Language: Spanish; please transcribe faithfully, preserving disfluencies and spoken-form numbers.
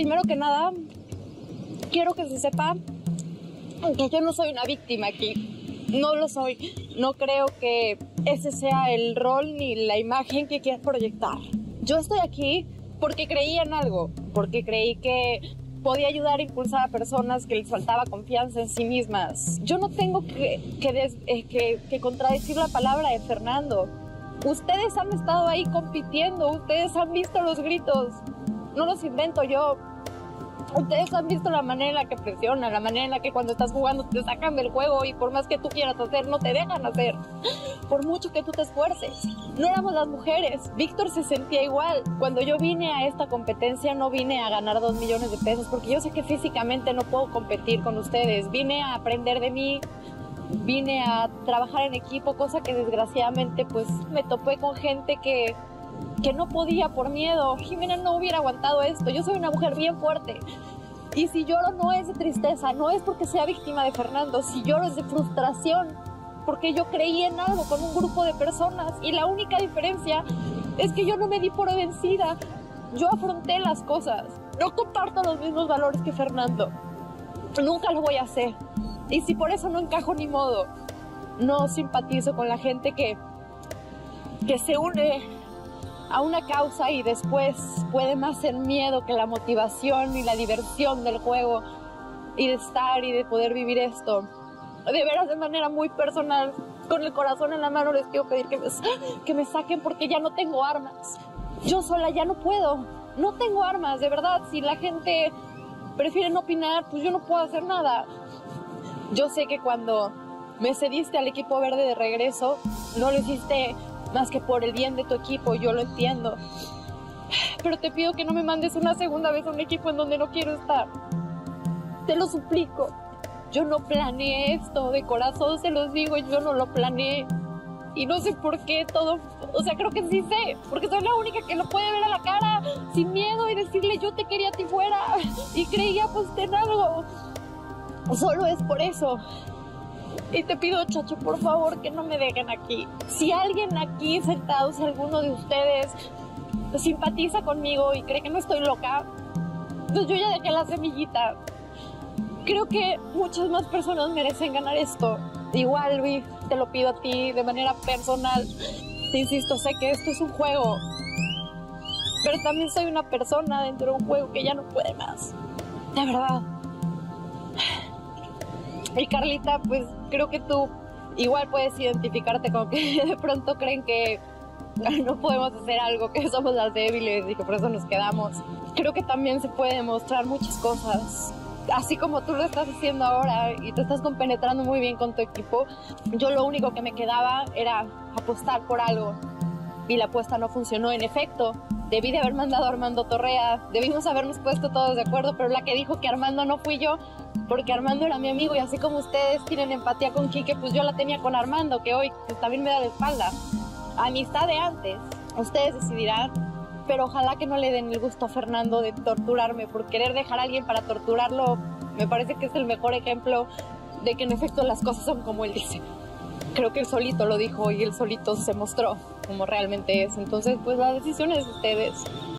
Primero que nada, quiero que se sepa que yo no soy una víctima aquí. No lo soy. No creo que ese sea el rol ni la imagen que quieras proyectar. Yo estoy aquí porque creí en algo, porque creí que podía ayudar a impulsar a personas que les faltaba confianza en sí mismas. Yo no tengo que, que, des, eh, que, que contradecir la palabra de Fernando. Ustedes han estado ahí compitiendo, ustedes han visto los gritos, no los invento yo. Ustedes han visto la manera en la que presionan, la manera en la que cuando estás jugando te sacan del juego y por más que tú quieras hacer, no te dejan hacer. Por mucho que tú te esfuerces. No éramos las mujeres. Víctor se sentía igual. Cuando yo vine a esta competencia no vine a ganar dos millones de pesos porque yo sé que físicamente no puedo competir con ustedes. Vine a aprender de mí, vine a trabajar en equipo, cosa que desgraciadamente pues me topé con gente que... que no podía por miedo. Jimena no hubiera aguantado esto. Yo soy una mujer bien fuerte. Y si lloro no es de tristeza, no es porque sea víctima de Fernando. Si lloro es de frustración, porque yo creí en algo con un grupo de personas. Y la única diferencia es que yo no me di por vencida. Yo afronté las cosas. No comparto los mismos valores que Fernando. Nunca lo voy a hacer. Y si por eso no encajo ni modo, no simpatizo con la gente que, que se une a una causa y después puede más el miedo que la motivación y la diversión del juego y de estar y de poder vivir esto. De veras, de manera muy personal, con el corazón en la mano les quiero pedir que me, que me saquen porque ya no tengo armas. Yo sola ya no puedo, no tengo armas, de verdad. Si la gente prefiere no opinar, pues yo no puedo hacer nada. Yo sé que cuando me cediste al equipo verde de regreso, no lo hiciste más que por el bien de tu equipo, yo lo entiendo. Pero te pido que no me mandes una segunda vez a un equipo en donde no quiero estar. Te lo suplico. Yo no planeé esto, de corazón se los digo, yo no lo planeé. Y no sé por qué todo, o sea, creo que sí sé, porque soy la única que lo puede ver a la cara, sin miedo, y decirle yo te quería a ti fuera, y creía pues en algo. Solo es por eso. Y te pido, Chacho, por favor, que no me dejen aquí. Si alguien aquí sentado, si alguno de ustedes simpatiza conmigo y cree que no estoy loca, pues yo ya dejé la semillita. Creo que muchas más personas merecen ganar esto. Igual, Luis, te lo pido a ti de manera personal. Te insisto, sé que esto es un juego, pero también soy una persona dentro de un juego que ya no puede más. De verdad. Y Carlita, pues creo que tú igual puedes identificarte con que de pronto creen que no podemos hacer algo, que somos las débiles y que por eso nos quedamos. Creo que también se puede demostrar muchas cosas. Así como tú lo estás haciendo ahora y te estás compenetrando muy bien con tu equipo, yo lo único que me quedaba era apostar por algo. Y la apuesta no funcionó, en efecto. Debí de haber mandado a Armando Torrea, debimos habernos puesto todos de acuerdo, pero la que dijo que Armando no fui yo, porque Armando era mi amigo y así como ustedes tienen empatía con Quique, pues yo la tenía con Armando, que hoy pues, también me da la espalda. Amistad de antes, ustedes decidirán, pero ojalá que no le den el gusto a Fernando de torturarme, por querer dejar a alguien para torturarlo, me parece que es el mejor ejemplo de que en efecto las cosas son como él dice. Creo que él solito lo dijo y él solito se mostró como realmente es, entonces pues la decisión es de ustedes.